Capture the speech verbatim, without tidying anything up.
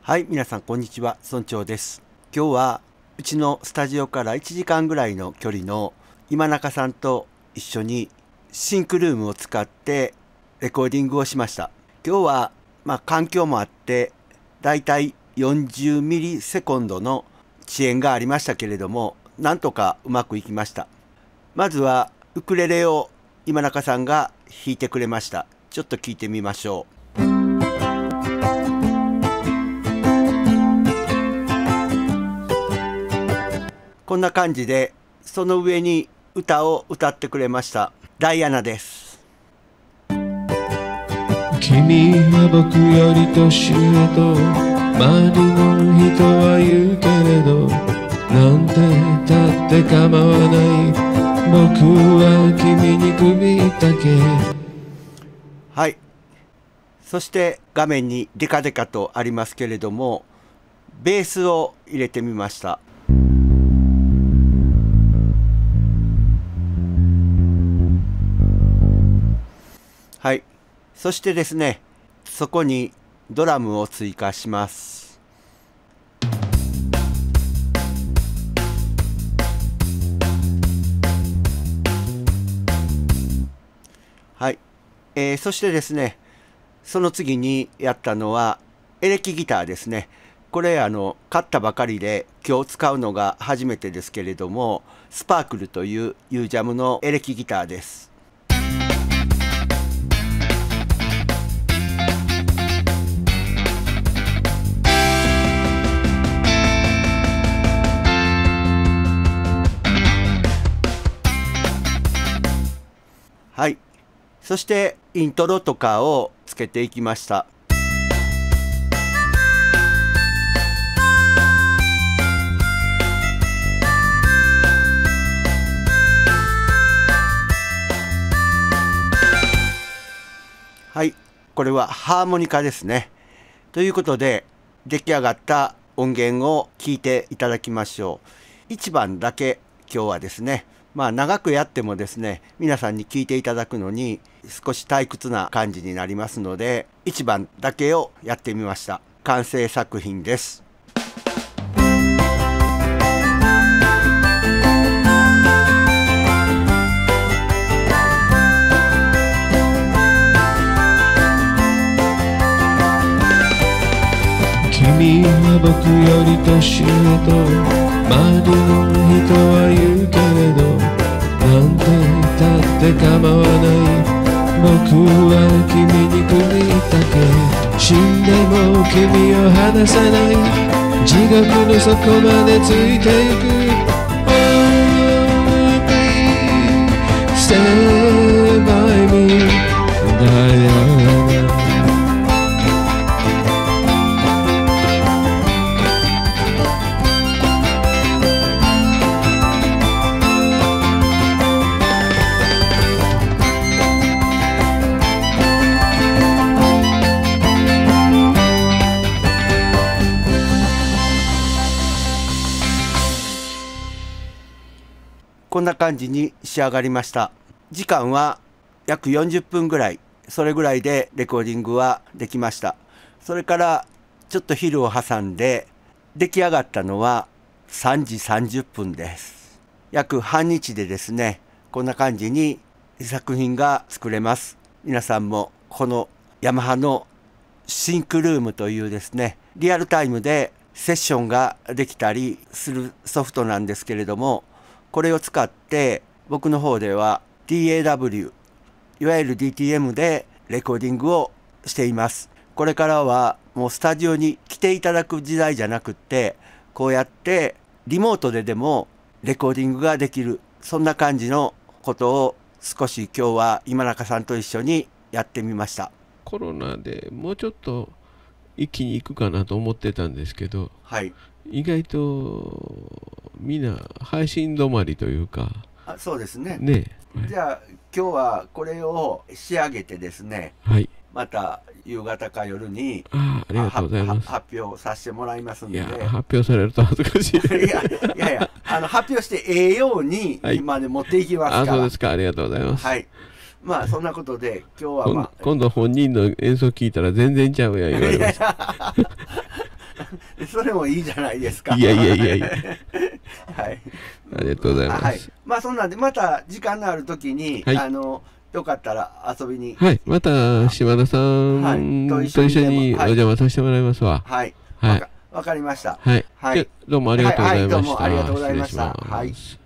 はい、皆さんこんにちは、村長です。今日はうちのスタジオからいちじかんぐらいの距離の今中さんと一緒にシンクルームを使ってレコーディングをしました。今日はまあ環境もあってだいたいよんじゅうミリセコンドの遅延がありましたけれども、なんとかうまくいきました。まずはウクレレを今中さんが弾いてくれました。ちょっと聞いてみましょう。こんな感じで、その上に歌を歌ってくれましたダイアナです。 君は僕より年上と周りの人は言うけれど、なんてたって構わない、僕は君に首だけ。 はい。そして画面にデカデカとありますけれども、ベースを入れてみました。はい。そしてですね、そこにドラムを追加します。はい。えー、そしてですね、その次にやったのはエレキギターですね。これあの買ったばかりで今日使うのが初めてですけれども、スパークルというユージャムのエレキギターです。はい。そしてイントロとかをつけていきました。はい。これはハーモニカですね。ということで、出来上がった音源を聞いていただきましょう。いちばんだけ今日はですね、まあ長くやってもですね、皆さんに聞いていただくのに少し退屈な感じになりますので、いちばんだけをやってみました。完成作品です。 君は僕より年上と周りの人は言うけれど、なんてたって構わない、僕は君に首だけ。死んでも君を離さない、地獄の底までついてゆく。 Oh, please stay by me, Diana。 こんな感じに仕上がりました。時間は約よんじゅっぷんぐらい、それぐらいでレコーディングはできました。それからちょっと昼を挟んで出来上がったのはさんじさんじゅっぷんです。約半日でですね、こんな感じに作品が作れます。皆さんもこのヤマハのシンクルームというですね、リアルタイムでセッションができたりするソフトなんですけれども、これを使って僕の方では ディーエーダブリュー、いわゆる ディーティーエム でレコーディングをしています。これからはもうスタジオに来ていただく時代じゃなくって、こうやってリモートででもレコーディングができる、そんな感じのことを少し今日は今中さんと一緒にやってみました。 コロナでもうちょっと一気に行くかなと思ってたんですけど、 はい、 意外とみんな配信止まりというか。 あ、そうですね。 ね、 じゃあ今日はこれを仕上げてですね、 はい、 また夕方か夜にあありがとうございます。 発表させてもらいますんで。 いや、発表されると恥ずかしい。 いやいやいや、あの発表してええように今で持っていきますから。 あ、そうですか。ありがとうございます。 はい。まあそんなことで今日は、まあ、 今度本人の演奏聞いたら全然ちゃうやん言われました。 それもいいじゃないですか。 いやいやいやいや。 はい。 ありがとうございます。 はい。まあそんなんで、また時間のある時に、 はい、 あの、よかったら遊びに。 はい。また、島田さんと一緒にお邪魔させてもらいますわ。 はい。 はい。 わかりました。 はい。 はい。 どうもありがとうございました。 はい、どうもありがとうございました。はい。